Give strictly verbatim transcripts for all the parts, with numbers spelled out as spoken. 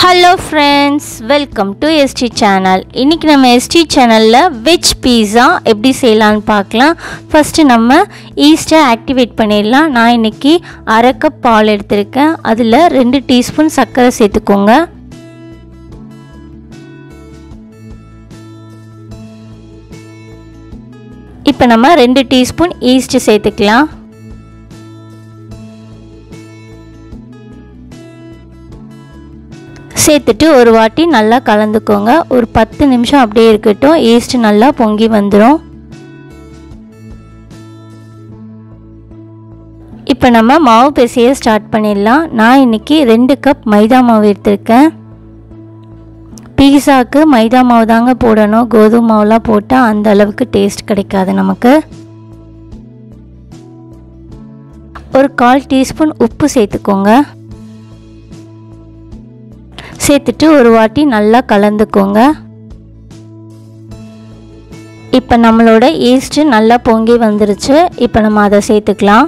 Hello friends, welcome to S T channel. இன்னைக்கு நம்ம S T channelல veg pizza எப்படி செய்யலாம்னு பார்க்கலாம். First நம்ம ஈஸ்டை ஆக்டிவேட் பண்ணிடலாம். நான் இன்னைக்கு அரை கப் பால் எடுத்திருக்கேன். அதில் ரெண்டு டீஸ்பூன் சர்க்கரை சேர்த்துக்கோங்க. இப்போ நம்ம ரெண்டு டீஸ்பூன் ஈஸ்ட் சேர்த்துக்கலாம். சேர்த்துட்டு ஒரு வாட்டி நல்லா கலந்துக்கோங்க. ஒரு பத்து நிமிஷம் அப்படியே இருக்கட்டும். ஈஸ்ட் நல்லா பொங்கி வந்துடும். இப்போ நம்ம மாவு பிசைய ஸ்டார்ட் பண்ணிடலாம். நான் இன்னைக்கு ரெண்டு கப் மைதா மாவு எடுத்திருக்கேன். பீஸாவுக்கு மைதா மாவு தாங்க போடணும். கோதுமை மாவுலாம் போட்டால் அந்த அளவுக்கு டேஸ்ட் கிடைக்காது நமக்கு. ஒரு கால் டீஸ்பூன் உப்பு சேர்த்துக்கோங்க. சேர்த்துட்டு ஒரு வாட்டி நல்லா கலந்துக்கோங்க. இப்போ நம்மளோட ஈஸ்ட் நல்லா பொங்கி வந்துருச்சு. இப்போ நம்ம அதை சேர்த்துக்கலாம்.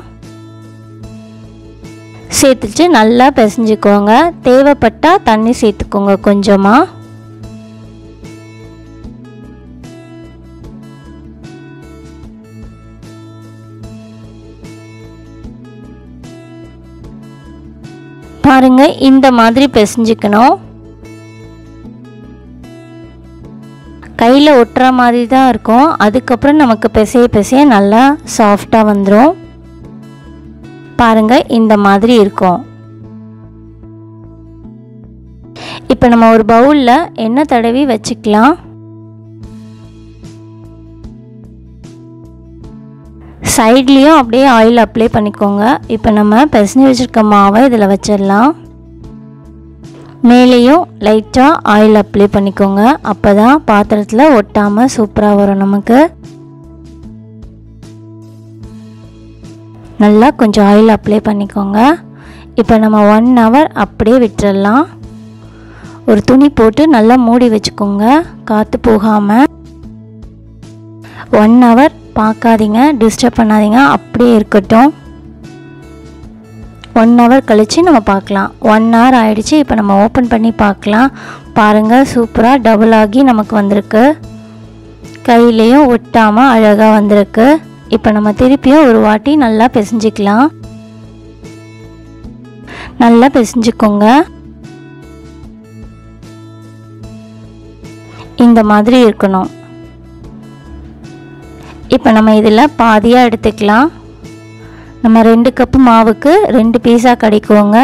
சேர்த்துட்டு நல்லா பிசைஞ்சுக்கோங்க. தேவைப்பட்டால் தண்ணி சேர்த்துக்கோங்க கொஞ்சமாக. பாருங்க, இந்த மாதிரி பிசைஞ்சுக்கணும். கையில் ஒட்டுற மாதிரி தான் இருக்கும். அதுக்கப்புறம் நமக்கு பிசைய பிசைய நல்லா சாஃப்டாக வந்துடும். பாருங்க, இந்த மாதிரி இருக்கும். இப்போ நம்ம ஒரு பவுலில் எண்ணெய் தடவி வச்சுக்கலாம். சைட்லேயும் அப்படியே ஆயில் அப்ளை பண்ணிக்கோங்க. இப்போ நம்ம பிசைஞ்சு வச்சுருக்க மாவை இதில் வச்சிடலாம். மேலேயும் லைட்டாக ஆயில் அப்ளை பண்ணிக்கோங்க. அப்போ தான் பாத்திரத்தில் ஒட்டாமல் சூப்பராக வரும் நமக்கு. நல்லா கொஞ்சம் ஆயில் அப்ளை பண்ணிக்கோங்க. இப்போ நம்ம ஒன் ஹவர் அப்படியே விட்டுறலாம். ஒரு துணி போட்டு நல்லா மூடி வச்சுக்கோங்க, காற்று போகாமல். ஒன் ஹவர் பார்க்காதீங்க, டிஸ்டர்ப் பண்ணாதீங்க, அப்படியே இருக்கட்டும். ஒன் ஹவர் கழித்து நம்ம பார்க்கலாம். ஒன் ஹவர் ஆகிடுச்சு. இப்போ நம்ம ஓப்பன் பண்ணி பார்க்கலாம். பாருங்கள், சூப்பராக டபுள் ஆகி நமக்கு வந்திருக்கு. கையிலையும் ஒட்டாமல் அழகாக வந்திருக்கு. இப்போ நம்ம திருப்பியும் ஒரு வாட்டி நல்லா பிசைஞ்சிக்கலாம். நல்லா பிசைஞ்சுக்கோங்க. இந்த மாதிரி இருக்கணும். இப்போ நம்ம இதில் பாதியாக எடுத்துக்கலாம். நம்ம ரெண்டு கப்பு மாவுக்கு ரெண்டு பீஸா கிடைக்குங்க.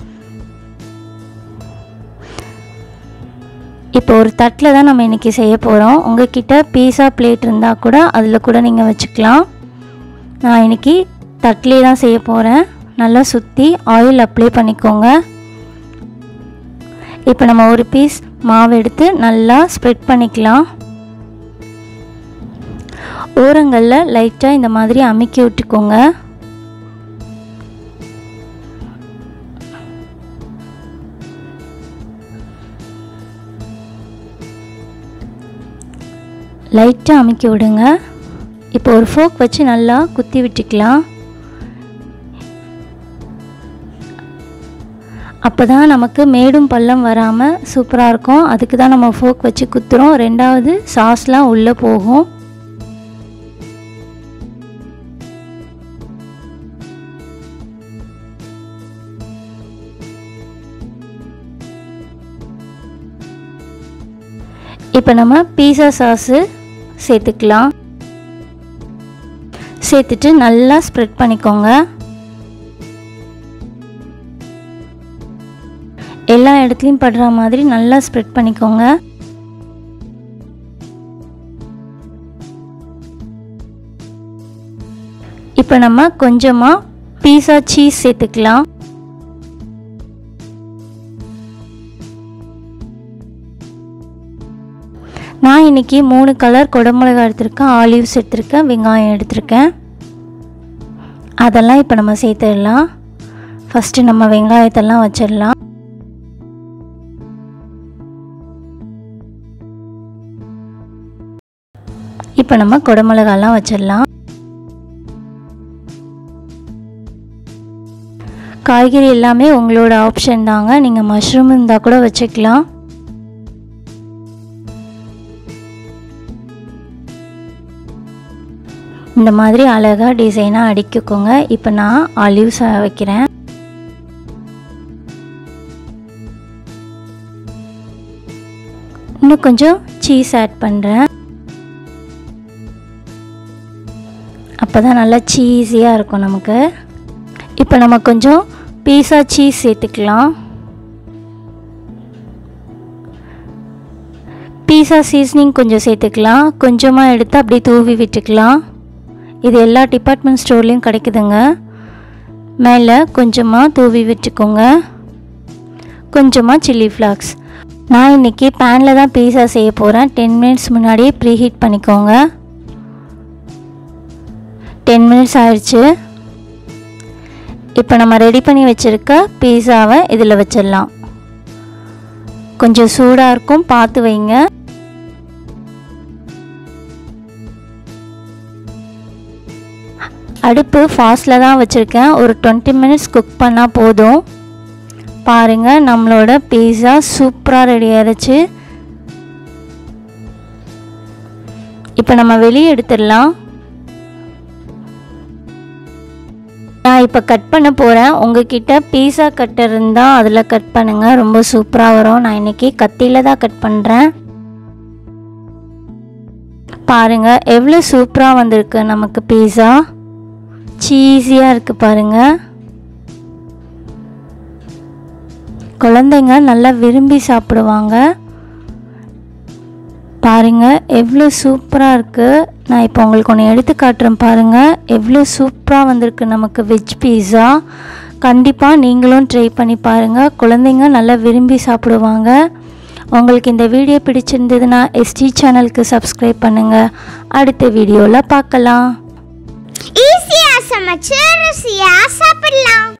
இப்போ ஒரு தட்டில் தான் நம்ம இன்றைக்கி செய்ய போகிறோம். உங்கள்கிட்ட பீஸா பிளேட் இருந்தால் கூட அதில் கூட நீங்கள் வச்சுக்கலாம். நான் இன்றைக்கி தட்டிலே தான் செய்ய போகிறேன். நல்லா சுற்றி ஆயில் அப்ளை பண்ணிக்கோங்க. இப்போ நம்ம ஒரு பீஸ் மாவு எடுத்து நல்லா ஸ்ப்ரெட் பண்ணிக்கலாம். ஓரங்களில் லைட்டாக இந்த மாதிரி அமுக்கி விட்டுக்கோங்க. லைட்டாக அமுக்கி விடுங்க. இப்போ ஒரு ஃபோக் வச்சு நல்லா குத்தி விட்டுக்கலாம். அப்போ தான் நமக்கு மேடும் பள்ளம் வராமல் சூப்பராக இருக்கும். அதுக்கு தான் நம்ம ஃபோக் வச்சு குத்துறோம். ரெண்டாவது சாஸ்லாம் உள்ளே போகும். இப்போ நம்ம பீஸா சாஸு சேர்த்துக்கலாம். சேர்த்துட்டு நல்லா ஸ்ப்ரெட் பண்ணிக்கோங்க. எல்லா இடத்துலையும் படுற மாதிரி நல்லா ஸ்ப்ரெட் பண்ணிக்கோங்க. இப்போ நம்ம கொஞ்சமாக பீஸா சீஸ் சேர்த்துக்கலாம். நான் இன்றைக்கி மூணு கலர் குடமிளகாய் எடுத்திருக்கேன், ஆலிவ்ஸ் எடுத்திருக்கேன், வெங்காயம் எடுத்திருக்கேன். அதெல்லாம் இப்போ நம்ம சேர்த்துடலாம். ஃபஸ்ட்டு நம்ம வெங்காயத்தெல்லாம் வச்சிடலாம். இப்போ நம்ம குடமிளகாலாம் வச்சிடலாம். காய்கறி எல்லாமே உங்களோட ஆப்ஷன் தாங்க. நீங்கள் மஷ்ரூம் இருந்தால் கூட வச்சுக்கலாம். இந்த மாதிரி அழகாக டிசைனாக அடிக்கிக்கோங்க. இப்போ நான் ஆலிவ்ஸ் வைக்கிறேன். இன்னும் கொஞ்சம் சீஸ் ஆட் பண்ணுறேன். அப்போ தான் நல்லா சீஸியாக இருக்கும் நமக்கு. இப்போ நம்ம கொஞ்சம் பீஸா சீஸ் சேர்த்துக்கலாம். பீஸா சீஸ்னிங் கொஞ்சம் சேர்த்துக்கலாம். கொஞ்சமாக எடுத்து அப்படியே தூவி விட்டுக்கலாம். இது எல்லா டிபார்ட்மெண்ட் ஸ்டோர்லேயும் கிடைக்குதுங்க. மேலே கொஞ்சமாக தூவி விட்டுக்கோங்க. கொஞ்சமாக சில்லி ஃப்ளாக்ஸ். நான் இன்றைக்கி பேனில் தான் பீஸா செய்ய போகிறேன். டென் மினிட்ஸ் முன்னாடியே ப்ரீ ஹீட் பண்ணிக்கோங்க. டென் மினிட்ஸ் ஆயிடுச்சு. இப்போ நம்ம ரெடி பண்ணி வச்சுருக்க பீஸாவை இதில் வச்சிடலாம். கொஞ்சம் சூடாக இருக்கும், பார்த்து வைங்க. அடுப்பு ஃபாஸ்ட்டில் தான் வச்சுருக்கேன். ஒரு டுவெண்ட்டி மினிட்ஸ் குக் பண்ணால் போதும். பாருங்கள், நம்மளோட பீஸா சூப்பராக ரெடி ஆயிடுச்சு. இப்போ நம்ம வெளியே எடுத்துடலாம். நான் இப்போ கட் பண்ண போகிறேன். உங்ககிட்ட பீஸா கட்டர் இருந்தால் அதில் கட் பண்ணுங்கள், ரொம்ப சூப்பராக வரும். நான் இன்றைக்கி கத்தியில் தான் கட் பண்ணுறேன். பாருங்கள் எவ்வளோ சூப்பராக வந்திருக்கு நமக்கு பீஸா. சீஸியாக இருக்குது பாருங்கள். குழந்தைங்க நல்லா விரும்பி சாப்பிடுவாங்க. பாருங்கள் எவ்வளோ சூப்பராக இருக்குது. நான் இப்போ உங்களுக்கு ஒன்று எடுத்து காட்டுறேன். பாருங்கள் எவ்வளோ சூப்பராக வந்திருக்கு நமக்கு வெஜ் பீஸா. கண்டிப்பாக நீங்களும் ட்ரை பண்ணி பாருங்கள். குழந்தைங்க நல்லா விரும்பி சாப்பிடுவாங்க. உங்களுக்கு இந்த வீடியோ பிடிச்சிருந்ததுன்னா எஸ்டி சேனலுக்கு சப்ஸ்கிரைப் பண்ணுங்கள். அடுத்த வீடியோவில் பார்க்கலாம். ஈஸியாக சமைச்சு ருசியாக சாப்பிடலாம்.